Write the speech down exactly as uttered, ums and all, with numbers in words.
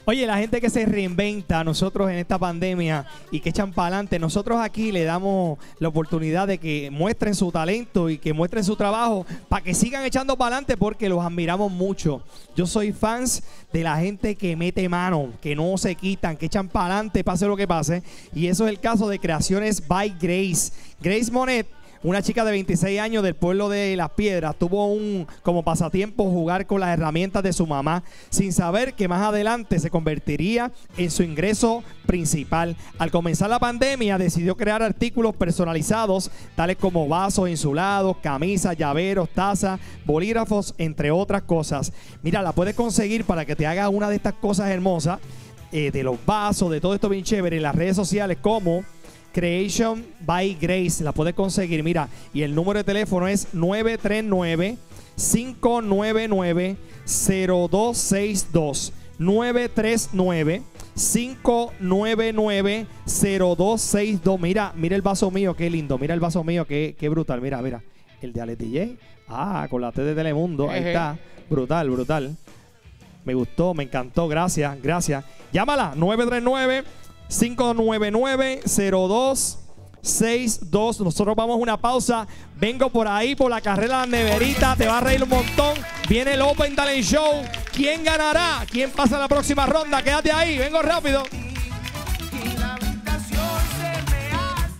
Oye, la gente que se reinventa, nosotros en esta pandemia y que echan para adelante, nosotros aquí le damos la oportunidad de que muestren su talento y que muestren su trabajo para que sigan echando para adelante porque los admiramos mucho. Yo soy fans de la gente que mete mano, que no se quitan, que echan para adelante, pase lo que pase. Y eso es el caso de Creaciones by Grace. Grace Monet, una chica de veintiséis años del pueblo de Las Piedras, tuvo un como pasatiempo jugar con las herramientas de su mamá sin saber que más adelante se convertiría en su ingreso principal. Al comenzar la pandemia decidió crear artículos personalizados tales como vasos insulados, camisas, llaveros, tazas, bolígrafos, entre otras cosas. Mira, la puedes conseguir para que te haga una de estas cosas hermosas, eh, de los vasos, de todo esto bien chévere en las redes sociales como Creation by Grace. La puedes conseguir, mira, y el número de teléfono es nueve tres nueve, cinco nueve nueve, cero dos seis dos. nueve tres nueve, cinco nueve nueve, cero dos seis dos. Mira, mira el vaso mío, qué lindo. Mira el vaso mío, qué, qué brutal. Mira, mira, el de Alex D J. Ah, con la T de Telemundo, ahí está. Brutal, brutal. Me gustó, me encantó, gracias, gracias. Llámala, nueve tres nueve, cinco nueve nueve, cero dos seis dos. Nosotros vamos a una pausa. Vengo por ahí por la carrera de la neverita. Te va a reír un montón. Viene el Open Talent Show. ¿Quién ganará? ¿Quién pasa a la próxima ronda? Quédate ahí. Vengo rápido.